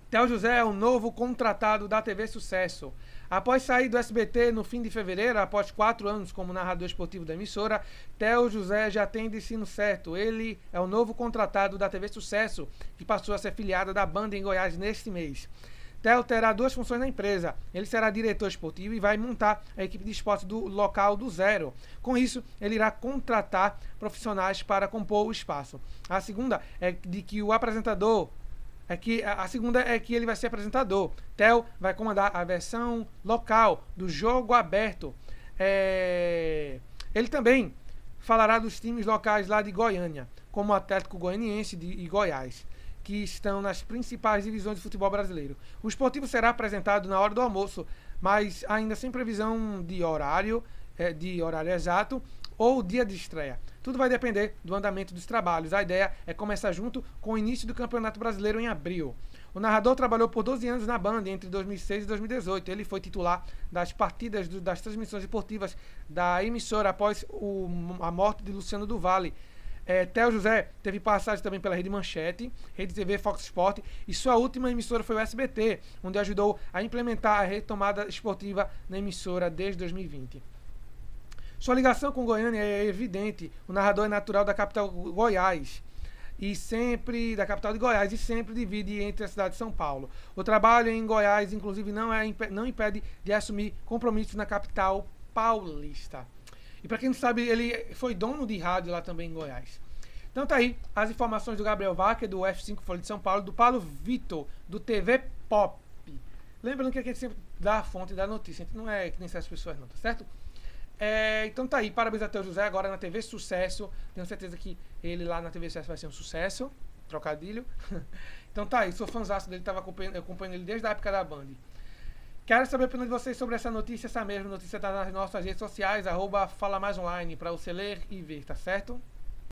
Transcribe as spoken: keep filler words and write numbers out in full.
Theo José é o novo contratado da T V Sucesso. Após sair do S B T no fim de fevereiro, após quatro anos como narrador esportivo da emissora, Theo José já tem destino certo. Ele é o novo contratado da T V Sucesso, que passou a ser filiada da Band em Goiás neste mês. Theo terá duas funções na empresa. Ele será diretor esportivo e vai montar a equipe de esporte do local do zero. Com isso, ele irá contratar profissionais para compor o espaço. A segunda é de que o apresentador É que a segunda é que ele vai ser apresentador. Theo vai comandar a versão local do jogo aberto. É... Ele também falará dos times locais lá de Goiânia, como o Atlético Goianiense e Goiás, que estão nas principais divisões de futebol brasileiro. O esportivo será apresentado na hora do almoço, mas ainda sem previsão de horário, é, de horário exato ou dia de estreia. Tudo vai depender do andamento dos trabalhos. A ideia é começar junto com o início do Campeonato Brasileiro em abril. O narrador trabalhou por doze anos na Band entre dois mil e seis e dois mil e dezoito. Ele foi titular das partidas do, das transmissões esportivas da emissora após o, a morte de Luciano do Vale. É, Theo José teve passagem também pela Rede Manchete, Rede T V, Fox Sport, e sua última emissora foi o S B T, onde ajudou a implementar a retomada esportiva na emissora desde dois mil e vinte. Sua ligação com Goiânia é evidente. O narrador é natural da capital Goiás e sempre da capital de Goiás e sempre divide entre a cidade de São Paulo. O trabalho em Goiás, inclusive, não é não impede de assumir compromissos na capital paulista. E para quem não sabe, ele foi dono de rádio lá também em Goiás. Então tá aí as informações do Gabriel Wacker, do F cinco Folha de São Paulo, do Paulo Vitor, do T V Pop. Lembrando que aqui a gente sempre dá a fonte da notícia, a gente não é que nem essas pessoas não, tá certo? É, então tá aí, parabéns a Theo José, agora na T V Sucesso. Tenho certeza que ele lá na T V Sucesso vai ser um sucesso. Trocadilho. Então tá aí, sou fãzaço dele, tava acompanhando, acompanhando ele desde a época da Band. Quero saber a opinião de vocês sobre essa notícia. Essa mesma notícia tá nas nossas redes sociais, arroba Fala Mais Online, pra você ler e ver, tá certo?